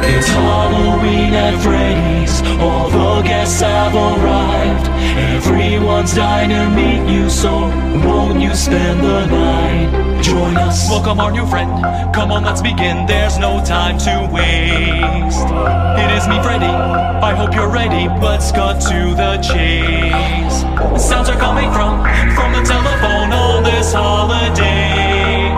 It's Halloween at Freddy's, all the guests have arrived. Everyone's dying to meet you, so won't you spend the night? Join us. Welcome our new friend, come on let's begin, there's no time to waste. It is me, Freddy, I hope you're ready, let's cut to the chase. Sounds are coming from the telephone on this holiday.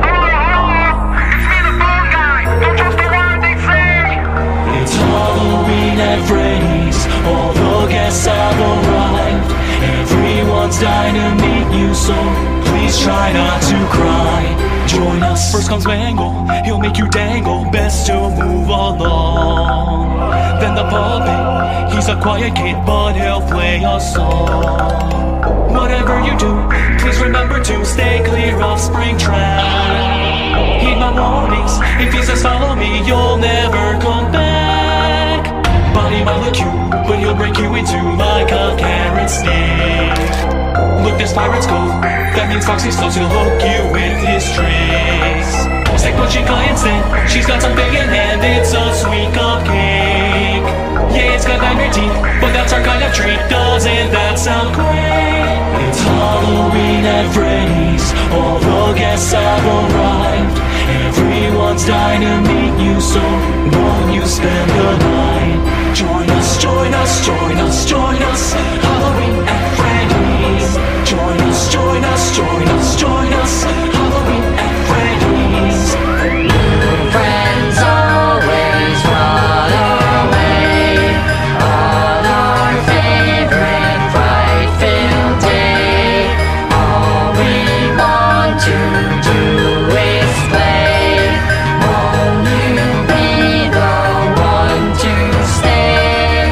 Halloween at Freddy's, all the guests have arrived. Everyone's dying to meet you, so please try not to cry. Join us. First comes Mangle, he'll make you dangle, best to move along. Then the puppet, he's a quiet kid, but he'll play a song. Whatever you do, please remember to stay clear of Springtrap. Heed my warnings, if he says follow me, you'll never come back. Body might look cute, but he'll break you into like a carrot stick. Look, there's Pirate's Cove, that means Foxy Slows, he'll hook you with his tricks. Say Pachika instead, she's got something in hand, it's a sweet cupcake. Yeah, it's got 9 teeth, but that's our kind of treat, doesn't that sound great? It's Halloween at Freddy's, all the guests have arrived. Everyone's dying to meet you, so won't you spend the night? Join us, join us, join us, join us. Halloween at Freddy's. Join us, join us, join us, join us. Halloween at Freddy's. New friends always run away on our favorite fright-filled day. All we want to do is play. Won't you be the one to stay?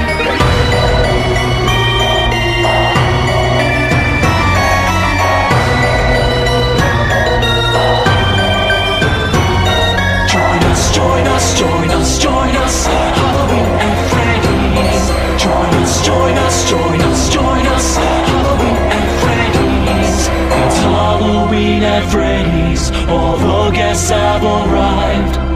Join us, join us, join us, join us. Halloween at Freddy's. Join us, join us, join us, join us. Halloween at Freddy's. It's Halloween at Freddy's, all the guests have arrived.